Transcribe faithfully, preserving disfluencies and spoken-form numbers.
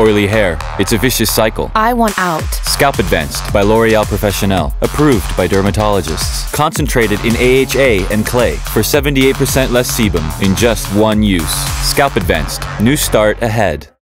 Oily hair. It's a vicious cycle. I want out. Scalp Advanced by L'Oréal Professionnel. Approved by dermatologists. Concentrated in A H A and clay for seventy-eight percent less sebum in just one use. Scalp Advanced. New start ahead.